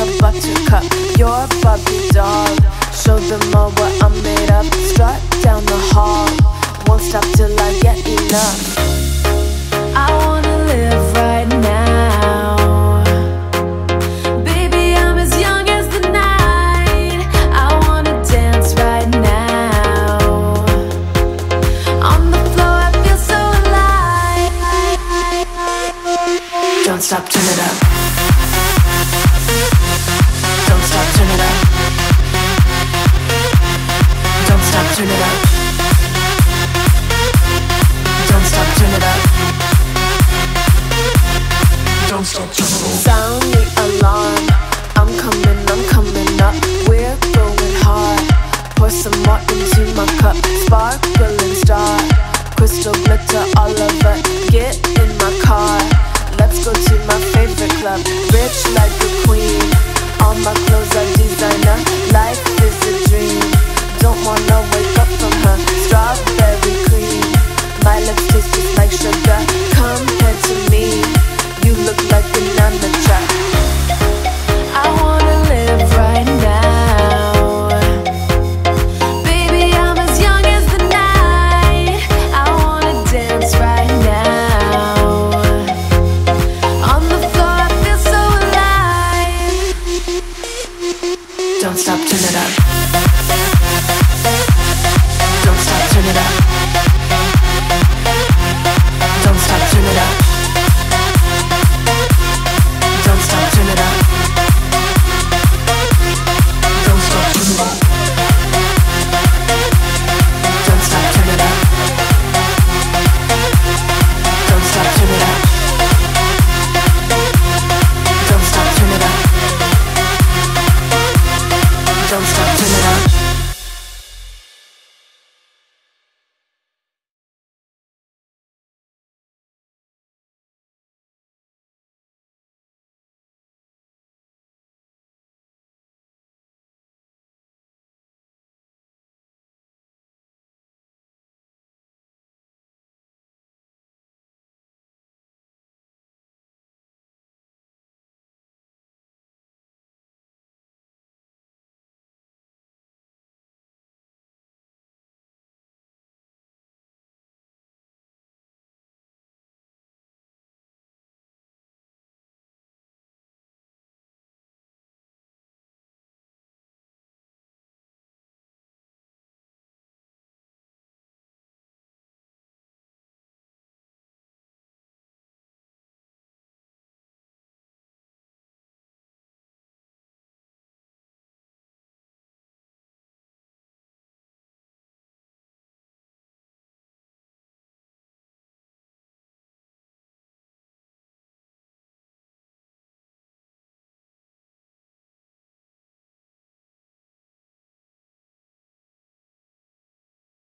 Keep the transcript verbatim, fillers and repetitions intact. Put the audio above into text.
a buttercup. You're a Barbie doll. Show them all what I'm made of. Strut down the hall. Won't stop till I get enough. I wanna live right now. Baby, I'm as young as the night. I wanna dance right now. On the floor, I feel so alive. Don't stop, turn it up. Don't stop, turn it up. Don't stop, turn it up. Don't stop, turn it up. Don't stop, turn it up. Sound the alarm. I'm coming, I'm coming up. We're going hard. Pour some more into my cup. Sparkling star. Crystal glitter all over. Get in my car. Let's go to my favorite club. Rich like a queen. All my clothes are designer. Life is a dream. Don't wanna wake up from her. Strawberry cream. My lips taste just like sugar. Come here to me. You look like an amateur.